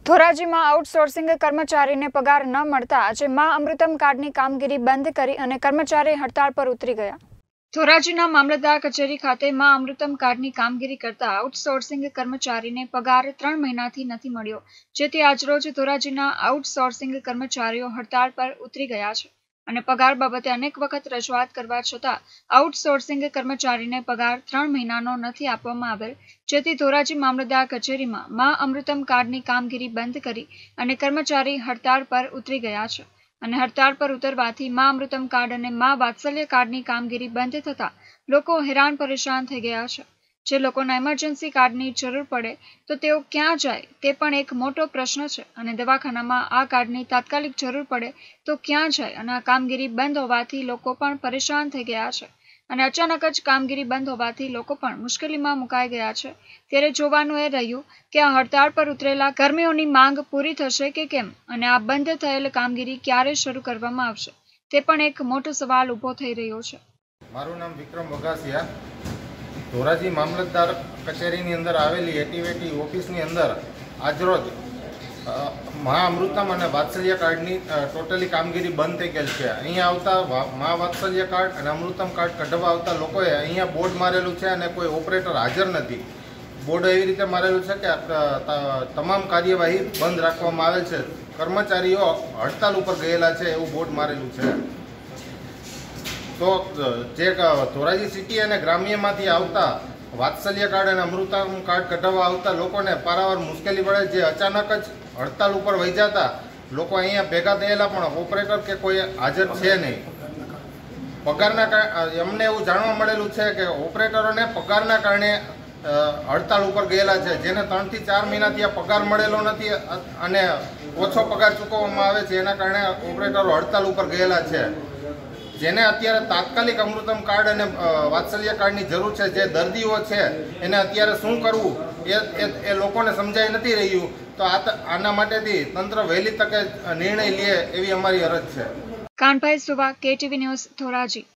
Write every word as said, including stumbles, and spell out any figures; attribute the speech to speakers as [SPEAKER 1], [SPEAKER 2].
[SPEAKER 1] ધોરાજીમાં outsourcing કર્મચારીને પગાર ન મળતા આજે મા અમૃતમ કાર્ડની કામગીરી બંધ કરી અને કર્મચારી હડતાળ પર ઉતરી ગયા। ધોરાજીના મામલતદાર કચેરી ખાતે મા અમૃતમ કાર્ડની કામગીરી કરતા આઉટસોર્સિંગ કર્મચારીને પગાર ત્રણ મહિનાથી નથી મળ્યો, જેથી આજરોજ ધોરાજીના આઉટસોર્સિંગ કર્મચારીઓ હડતાળ પર ઉતરી ગયા છે અને પગાર બાબતે અનેક વખત રજૂઆત કરવા છતાં આઉટસોર્સિંગ કર્મચારીને પગાર ત્રણ મહિનાનો નથી આપવામાં આવેલ, જેથી ધોરાજી મામલતદાર કચેરીમાં મા અમૃતમ કાર્ડની કામગીરી બંધ કરી અને કર્મચારી હડતાળ પર ઉતરી ગયા છે અને હડતાળ પર ઉતરવાથી મા અમૃતમ કાર્ડ અને મા વાત્સલ્ય કાર્ડની કામગીરી બંધ થતા લોકો હેરાન પરેશાન થઈ ગયા છે। જે લોકોને ઇમરજન્સી કાર્ડની જરૂર પડે તો તેઓ ક્યાં જાય તે પણ એક મોટો પ્રશ્ન છે અને દવાખાનામાં આ કાર્ડની તાત્કાલિક જરૂર પડે તો ક્યાં જાય અને આ કામગીરી બંધ હોવાથી લોકો પણ પરેશાન થઈ ગયા છે અને અચાનક જ કામગીરી બંધ હોવાથી લોકો પણ મુશ્કેલીમાં મુકાઈ ગયા છે। ત્યારે જોવાનું એ રહ્યું કે આ હડતાળ પર ઉતરેલા કર્મીઓની માંગ પૂરી થશે કે કેમ અને આ બંધ થયેલ કામગીરી ક્યારે શરૂ કરવામાં આવશે તે પણ એક મોટો સવાલ ઊભો થઈ રહ્યો છે।
[SPEAKER 2] મારું નામ વિક્રમ વઘાસિયા, ધોરાજી મામલતદાર કચેરીની અંદર આવેલી એટીવેટી ઓફિસની અંદર આજરોજ મા અમૃતમ અને વાત્સલ્ય કાર્ડની ટોટલી કામગીરી બંધ થઈ ગયેલ છે। અહીંયા આવતા મા વાત્સલ્ય કાર્ડ અને અમૃતમ કાર્ડ કઢાવવા આવતા લોકોએ અહીંયા બોર્ડ મારેલું છે અને કોઈ ઓપરેટર હાજર નથી। બોર્ડ એવી રીતે મારેલું છે કે તમામ કાર્યવાહી બંધ રાખવામાં આવેલ છે, કર્મચારીઓ હડતાલ ઉપર ગયેલા છે એવું બોર્ડ મારેલું છે। તો જે ધોરાજી સિટી અને ગ્રામ્યમાંથી આવતા વાત્સલ્ય કાર્ડ અને અમૃતમ કાર્ડ કઢાવવા આવતા લોકોને પારાવાર મુશ્કેલી પડે, જે અચાનક જ હડતાલ ઉપર વહી જતા લોકો અહીંયા ભેગા થયેલા પણ ઓપરેટર કે કોઈ હાજર છે નહીં। પગારના એમને એવું જાણવા મળેલું છે કે ઓપરેટરોને પગારના કારણે હડતાલ ઉપર ગયેલા છે, જેને ત્રણથી ચાર મહિનાથી આ પગાર મળેલો નથી અને ઓછો પગાર ચૂકવવામાં આવે છે, એના કારણે ઓપરેટરો હડતાલ ઉપર ગયેલા છે। જેને અત્યારે તાત્કાલિક અમૃતમ કાર્ડ અને વાત્સલ્ય કાર્ડની જરૂર છે, જે દર્દીઓ છે એને અત્યારે શું કરવું એ એ લોકોને સમજાઈ નથી રહ્યું। તો આના માટેથી તંત્ર વહેલી તકે નિર્ણય લે એવી અમારી અરજ છે।
[SPEAKER 1] કાનભાઈ સુવા, કેટીવી ન્યૂઝ, ધોરાજી।